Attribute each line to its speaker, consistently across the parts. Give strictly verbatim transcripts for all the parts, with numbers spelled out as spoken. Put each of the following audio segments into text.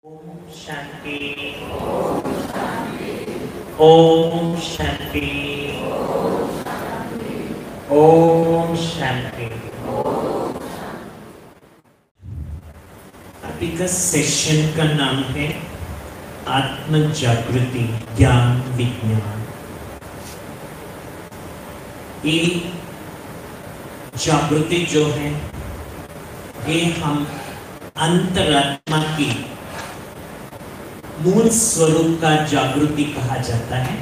Speaker 1: ओम शांति। ओम शांति। ओम शांति। अभी का सेशन का नाम है आत्म जागृति ज्ञान विज्ञान। ये जागृति जो है ये हम अंतरात्मा की मूल स्वरूप का जागृति कहा जाता है।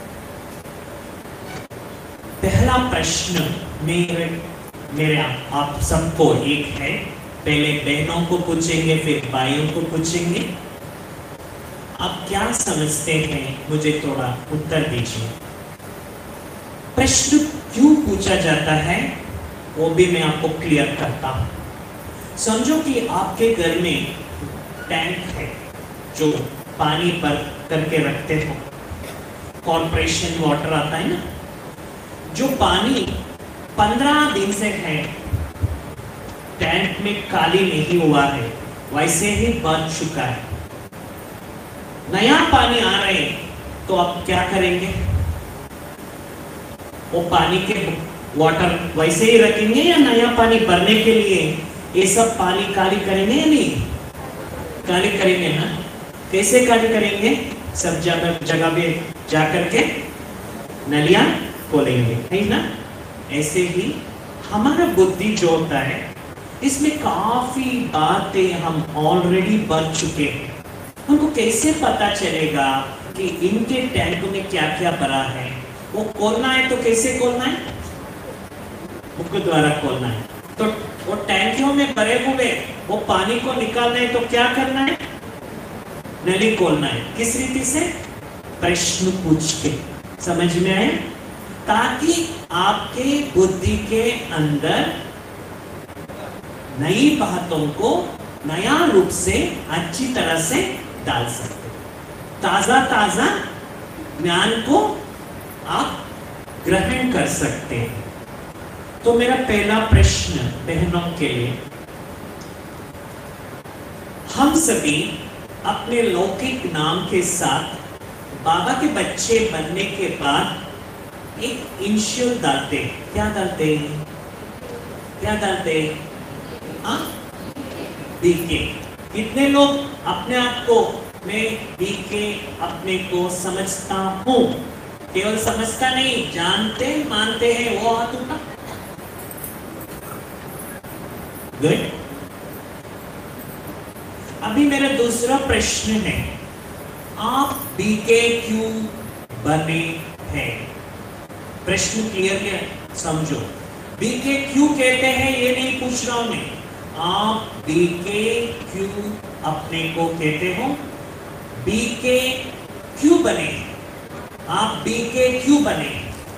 Speaker 1: पहला प्रश्न मेरे मेरे आप, आप सबको एक है, पहले बहनों को पूछेंगे फिर भाइयों को पूछेंगे। आप क्या समझते हैं, मुझे थोड़ा उत्तर दीजिए। प्रश्न क्यों पूछा जाता है वो भी मैं आपको क्लियर करता हूं। समझो कि आपके घर में टैंक है जो पानी पर करके रखते हो, कॉर्पोरेशन वाटर आता है ना, जो पानी पंद्रह दिन से है टैंक में काली नहीं हुआ है, वैसे ही बच चुका है। नया पानी आ रहे तो आप क्या करेंगे? वो पानी के वाटर वैसे ही रखेंगे या नया पानी भरने के लिए ये सब पानी काली करेंगे या नहीं? काली करेंगे ना। कैसे काली करेंगे? सब जगह जगह पे जा करके नलियां खोलेंगे, है ना। ऐसे ही हमारा बुद्धि जो होता है इसमें काफी बातें हम ऑलरेडी बढ़ चुके हैं। हमको कैसे पता चलेगा कि इनके टैंक में क्या क्या भरा है? वो खोलना है तो कैसे खोलना है? बुक द्वारा खोलना है। तो वो टैंकियों में भरे हुए वो पानी को निकालना है तो क्या करना है? नली खोलना है। किस रीति से? प्रश्न पूछ के। समझ में आए? ताकि आपके बुद्धि के अंदर नई बातों को नया रूप से अच्छी तरह से डाल सकते, ताजा ताजा ज्ञान को आप ग्रहण कर सकते हैं। तो मेरा पहला प्रश्न बहनों के लिए, हम सभी अपने लौकिक नाम के साथ बाबा के बच्चे बनने के बाद एक इनिशियल डालते हैं। क्या डालते हैं? क्या डालते हैं? हाँ, बीके। कितने लोग अपने आप को मैं बीके अपने को समझता हूं? केवल समझता नहीं, जानते मानते हैं। वो हाथ उठा। गुड। अभी मेरा दूसरा प्रश्न है, आप बीके क्यों बने हैं? प्रश्न क्लियर है? समझो, बीके क्यों कहते हैं ये नहीं पूछ रहा हूं मैं। आप बीके क्यों अपने को कहते हो? बीके क्यों बने? आप बीके क्यों बने?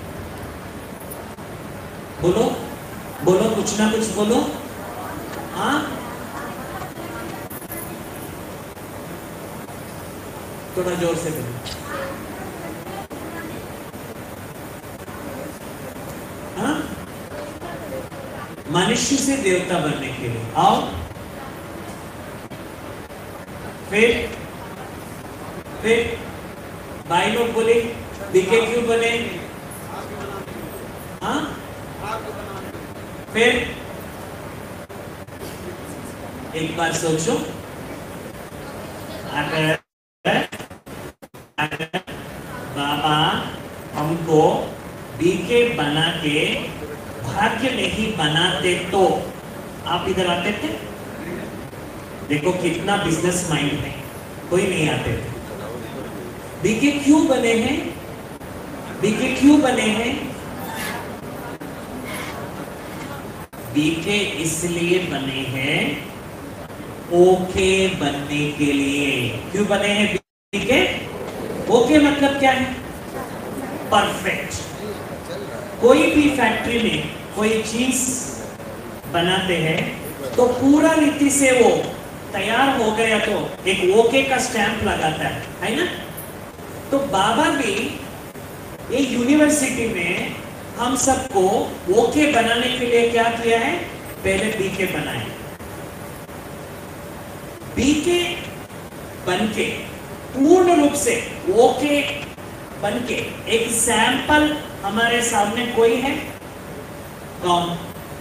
Speaker 1: बोलो बोलो, कुछ ना कुछ बोलो। हाँ, थोड़ा जोर से बोलो। हाँ, मनुष्य से देवता बनने के लिए। आओ, फिर फिर भाई लोग बोले बीके क्यों बने? हाँ, फिर एक बार सोचो, अगर बाबा हमको बीके बना के भाग्य नहीं बनाते तो आप इधर आते थे? देखो कितना बिजनेस माइंड है, कोई नहीं आते थे। बीके क्यों बने हैं? बीके क्यों बने हैं? बीके इसलिए बने हैं ओके बनने के लिए। क्यों बने हैं बीके? ओके मतलब क्या है? परफेक्ट। कोई भी फैक्ट्री में कोई चीज बनाते हैं तो पूरा रीति से वो तैयार हो गया तो एक ओके का स्टैंप लगाता है, है ना। तो बाबा भी ये यूनिवर्सिटी में हम सबको ओके बनाने के लिए क्या किया है? पहले बीके बनाए। बीके बनके पूर्ण रूप से ओके बनके एक सैंपल हमारे सामने कोई है? कौन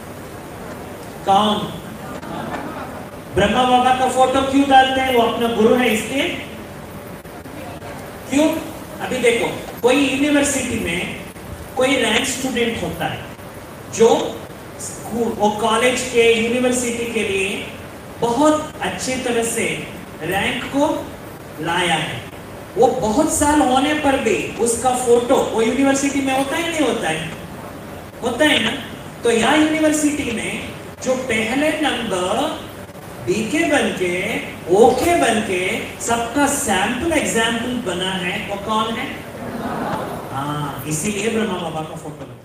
Speaker 1: कौन? ब्रह्मा बाबा का फोटो क्यों डालते हैं? वो अपना गुरु है इसलिए। क्यों? अभी देखो, कोई यूनिवर्सिटी में कोई रैंक स्टूडेंट होता है जो स्कूल वो कॉलेज के यूनिवर्सिटी के लिए बहुत अच्छी तरह से रैंक को लाया है। वो बहुत साल होने पर भी उसका फोटो वो यूनिवर्सिटी में होता है नहीं होता है? होता है ना। तो यह यूनिवर्सिटी में जो पहले नंबर बीके बनके ओके बनके सबका सैंपल एग्जाम्पल बना है वो कौन है? हाँ, इसीलिए ब्रह्मा बाबा का फोटो